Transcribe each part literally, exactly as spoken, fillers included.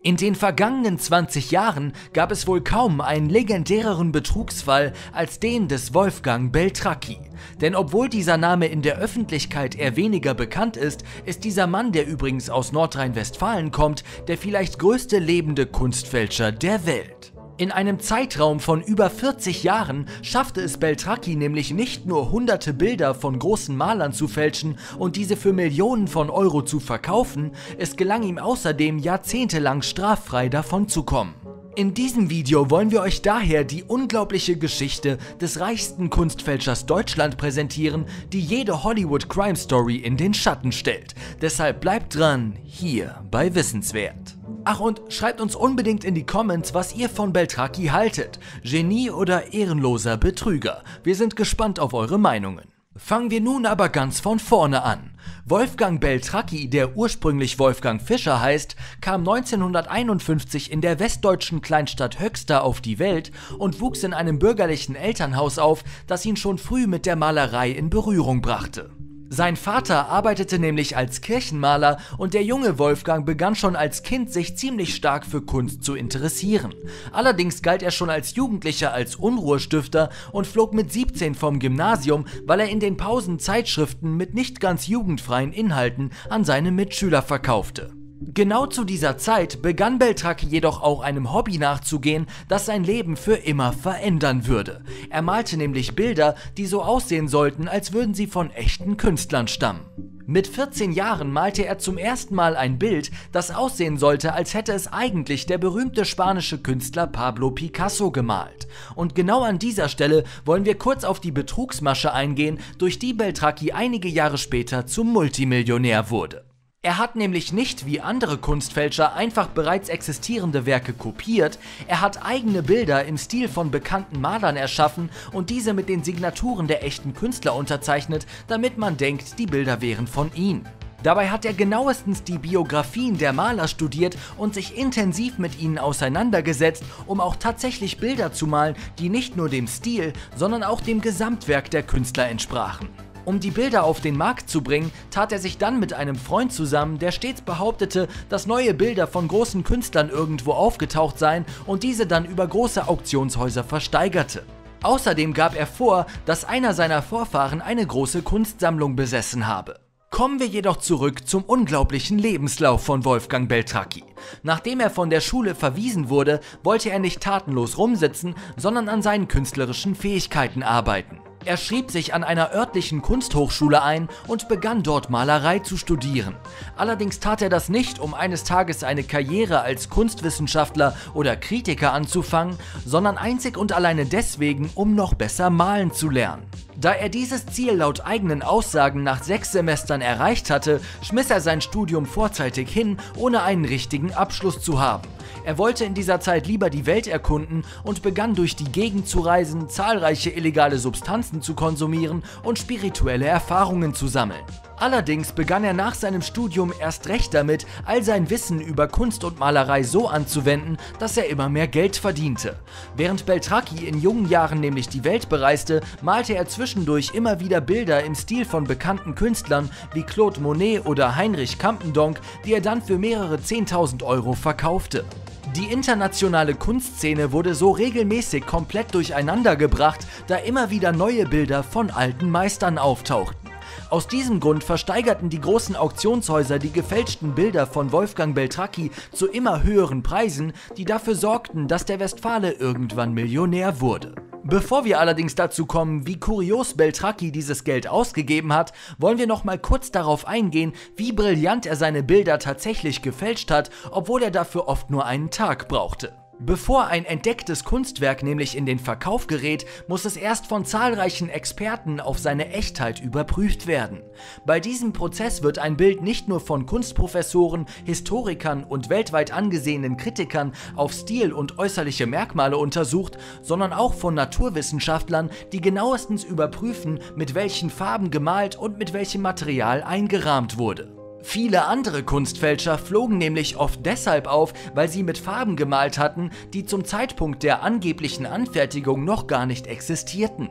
In den vergangenen zwanzig Jahren gab es wohl kaum einen legendäreren Betrugsfall als den des Wolfgang Beltracchi. Denn obwohl dieser Name in der Öffentlichkeit eher weniger bekannt ist, ist dieser Mann, der übrigens aus Nordrhein-Westfalen kommt, der vielleicht größte lebende Kunstfälscher der Welt. In einem Zeitraum von über vierzig Jahren schaffte es Beltracchi nämlich nicht nur hunderte Bilder von großen Malern zu fälschen und diese für Millionen von Euro zu verkaufen, es gelang ihm außerdem jahrzehntelang straffrei davonzukommen. In diesem Video wollen wir euch daher die unglaubliche Geschichte des reichsten Kunstfälschers Deutschland präsentieren, die jede Hollywood-Crime-Story in den Schatten stellt. Deshalb bleibt dran, hier bei Wissenswert. Ach, und schreibt uns unbedingt in die Comments, was ihr von Beltracchi haltet. Genie oder ehrenloser Betrüger? Wir sind gespannt auf eure Meinungen. Fangen wir nun aber ganz von vorne an. Wolfgang Beltracchi, der ursprünglich Wolfgang Fischer heißt, kam neunzehnhunderteinundfünfzig in der westdeutschen Kleinstadt Höxter auf die Welt und wuchs in einem bürgerlichen Elternhaus auf, das ihn schon früh mit der Malerei in Berührung brachte. Sein Vater arbeitete nämlich als Kirchenmaler und der junge Wolfgang begann schon als Kind sich ziemlich stark für Kunst zu interessieren. Allerdings galt er schon als Jugendlicher als Unruhestifter und flog mit siebzehn vom Gymnasium, weil er in den Pausen Zeitschriften mit nicht ganz jugendfreien Inhalten an seine Mitschüler verkaufte. Genau zu dieser Zeit begann Beltracchi jedoch auch einem Hobby nachzugehen, das sein Leben für immer verändern würde. Er malte nämlich Bilder, die so aussehen sollten, als würden sie von echten Künstlern stammen. Mit vierzehn Jahren malte er zum ersten Mal ein Bild, das aussehen sollte, als hätte es eigentlich der berühmte spanische Künstler Pablo Picasso gemalt. Und genau an dieser Stelle wollen wir kurz auf die Betrugsmasche eingehen, durch die Beltracchi einige Jahre später zum Multimillionär wurde. Er hat nämlich nicht wie andere Kunstfälscher einfach bereits existierende Werke kopiert, er hat eigene Bilder im Stil von bekannten Malern erschaffen und diese mit den Signaturen der echten Künstler unterzeichnet, damit man denkt, die Bilder wären von ihm. Dabei hat er genauestens die Biografien der Maler studiert und sich intensiv mit ihnen auseinandergesetzt, um auch tatsächlich Bilder zu malen, die nicht nur dem Stil, sondern auch dem Gesamtwerk der Künstler entsprachen. Um die Bilder auf den Markt zu bringen, tat er sich dann mit einem Freund zusammen, der stets behauptete, dass neue Bilder von großen Künstlern irgendwo aufgetaucht seien und diese dann über große Auktionshäuser versteigerte. Außerdem gab er vor, dass einer seiner Vorfahren eine große Kunstsammlung besessen habe. Kommen wir jedoch zurück zum unglaublichen Lebenslauf von Wolfgang Beltracchi. Nachdem er von der Schule verwiesen wurde, wollte er nicht tatenlos rumsitzen, sondern an seinen künstlerischen Fähigkeiten arbeiten. Er schrieb sich an einer örtlichen Kunsthochschule ein und begann dort Malerei zu studieren. Allerdings tat er das nicht, um eines Tages eine Karriere als Kunstwissenschaftler oder Kritiker anzufangen, sondern einzig und alleine deswegen, um noch besser malen zu lernen. Da er dieses Ziel laut eigenen Aussagen nach sechs Semestern erreicht hatte, schmiss er sein Studium vorzeitig hin, ohne einen richtigen Abschluss zu haben. Er wollte in dieser Zeit lieber die Welt erkunden und begann durch die Gegend zu reisen, zahlreiche illegale Substanzen zu konsumieren und spirituelle Erfahrungen zu sammeln. Allerdings begann er nach seinem Studium erst recht damit, all sein Wissen über Kunst und Malerei so anzuwenden, dass er immer mehr Geld verdiente. Während Beltracchi in jungen Jahren nämlich die Welt bereiste, malte er zwischendurch immer wieder Bilder im Stil von bekannten Künstlern wie Claude Monet oder Heinrich Campendonck, die er dann für mehrere zehntausend Euro verkaufte. Die internationale Kunstszene wurde so regelmäßig komplett durcheinandergebracht, da immer wieder neue Bilder von alten Meistern auftauchten. Aus diesem Grund versteigerten die großen Auktionshäuser die gefälschten Bilder von Wolfgang Beltracchi zu immer höheren Preisen, die dafür sorgten, dass der Westfale irgendwann Millionär wurde. Bevor wir allerdings dazu kommen, wie kurios Beltracchi dieses Geld ausgegeben hat, wollen wir noch mal kurz darauf eingehen, wie brillant er seine Bilder tatsächlich gefälscht hat, obwohl er dafür oft nur einen Tag brauchte. Bevor ein entdecktes Kunstwerk nämlich in den Verkauf gerät, muss es erst von zahlreichen Experten auf seine Echtheit überprüft werden. Bei diesem Prozess wird ein Bild nicht nur von Kunstprofessoren, Historikern und weltweit angesehenen Kritikern auf Stil und äußerliche Merkmale untersucht, sondern auch von Naturwissenschaftlern, die genauestens überprüfen, mit welchen Farben gemalt und mit welchem Material eingerahmt wurde. Viele andere Kunstfälscher flogen nämlich oft deshalb auf, weil sie mit Farben gemalt hatten, die zum Zeitpunkt der angeblichen Anfertigung noch gar nicht existierten.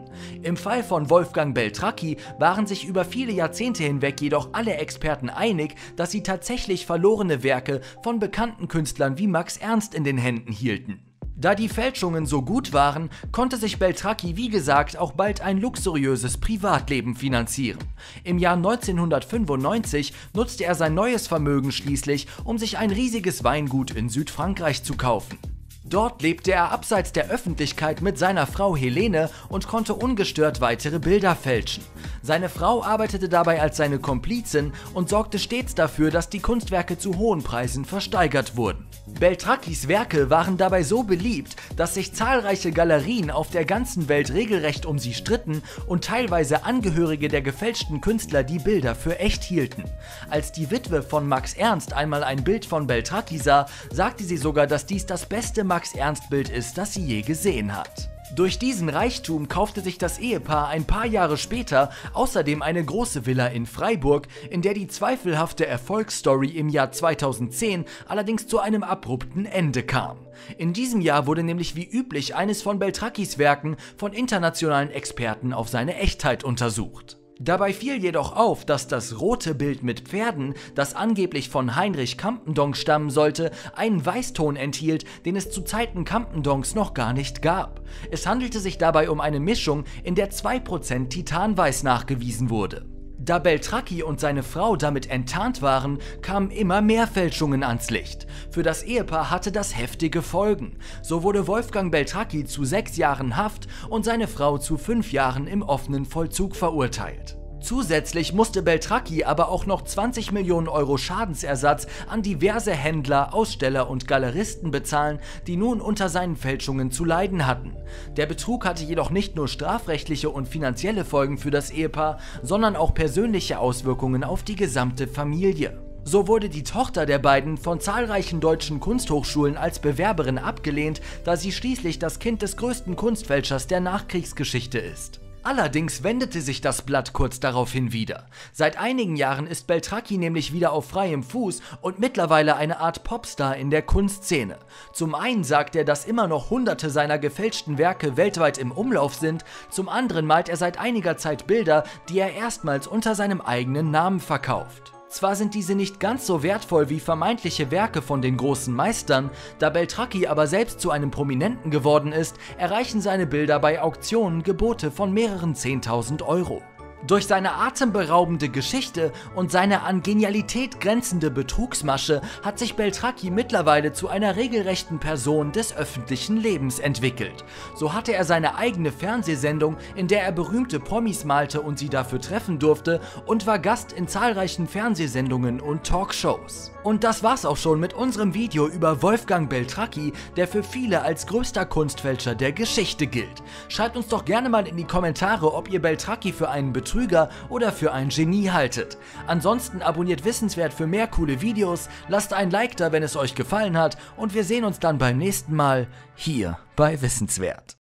Im Fall von Wolfgang Beltracchi waren sich über viele Jahrzehnte hinweg jedoch alle Experten einig, dass sie tatsächlich verlorene Werke von bekannten Künstlern wie Max Ernst in den Händen hielten. Da die Fälschungen so gut waren, konnte sich Beltracchi wie gesagt auch bald ein luxuriöses Privatleben finanzieren. Im Jahr neunzehnhundertfünfundneunzig nutzte er sein neues Vermögen schließlich, um sich ein riesiges Weingut in Südfrankreich zu kaufen. Dort lebte er abseits der Öffentlichkeit mit seiner Frau Helene und konnte ungestört weitere Bilder fälschen. Seine Frau arbeitete dabei als seine Komplizin und sorgte stets dafür, dass die Kunstwerke zu hohen Preisen versteigert wurden. Beltracchis Werke waren dabei so beliebt, dass sich zahlreiche Galerien auf der ganzen Welt regelrecht um sie stritten und teilweise Angehörige der gefälschten Künstler die Bilder für echt hielten. Als die Witwe von Max Ernst einmal ein Bild von Beltracchi sah, sagte sie sogar, dass dies das beste Max Ernst-Bild ist, das sie je gesehen hat. Durch diesen Reichtum kaufte sich das Ehepaar ein paar Jahre später außerdem eine große Villa in Freiburg, in der die zweifelhafte Erfolgsstory im Jahr zweitausendzehn allerdings zu einem abrupten Ende kam. In diesem Jahr wurde nämlich wie üblich eines von Beltracchis Werken von internationalen Experten auf seine Echtheit untersucht. Dabei fiel jedoch auf, dass das rote Bild mit Pferden, das angeblich von Heinrich Campendonck stammen sollte, einen Weißton enthielt, den es zu Zeiten Campendoncks noch gar nicht gab. Es handelte sich dabei um eine Mischung, in der zwei Prozent Titanweiß nachgewiesen wurde. Da Beltracchi und seine Frau damit enttarnt waren, kamen immer mehr Fälschungen ans Licht. Für das Ehepaar hatte das heftige Folgen. So wurde Wolfgang Beltracchi zu sechs Jahren Haft und seine Frau zu fünf Jahren im offenen Vollzug verurteilt. Zusätzlich musste Beltracchi aber auch noch zwanzig Millionen Euro Schadensersatz an diverse Händler, Aussteller und Galeristen bezahlen, die nun unter seinen Fälschungen zu leiden hatten. Der Betrug hatte jedoch nicht nur strafrechtliche und finanzielle Folgen für das Ehepaar, sondern auch persönliche Auswirkungen auf die gesamte Familie. So wurde die Tochter der beiden von zahlreichen deutschen Kunsthochschulen als Bewerberin abgelehnt, da sie schließlich das Kind des größten Kunstfälschers der Nachkriegsgeschichte ist. Allerdings wendete sich das Blatt kurz daraufhin wieder. Seit einigen Jahren ist Beltracchi nämlich wieder auf freiem Fuß und mittlerweile eine Art Popstar in der Kunstszene. Zum einen sagt er, dass immer noch hunderte seiner gefälschten Werke weltweit im Umlauf sind, zum anderen malt er seit einiger Zeit Bilder, die er erstmals unter seinem eigenen Namen verkauft. Zwar sind diese nicht ganz so wertvoll wie vermeintliche Werke von den großen Meistern, da Beltracchi aber selbst zu einem Prominenten geworden ist, erreichen seine Bilder bei Auktionen Gebote von mehreren zehntausend Euro. Durch seine atemberaubende Geschichte und seine an Genialität grenzende Betrugsmasche hat sich Beltracchi mittlerweile zu einer regelrechten Person des öffentlichen Lebens entwickelt. So hatte er seine eigene Fernsehsendung, in der er berühmte Promis malte und sie dafür treffen durfte, und war Gast in zahlreichen Fernsehsendungen und Talkshows. Und das war's auch schon mit unserem Video über Wolfgang Beltracchi, der für viele als größter Kunstfälscher der Geschichte gilt. Schreibt uns doch gerne mal in die Kommentare, ob ihr Beltracchi für einen Betrüger oder für ein Genie haltet. Ansonsten abonniert Wissenswert für mehr coole Videos, lasst ein Like da, wenn es euch gefallen hat, und wir sehen uns dann beim nächsten Mal hier bei Wissenswert.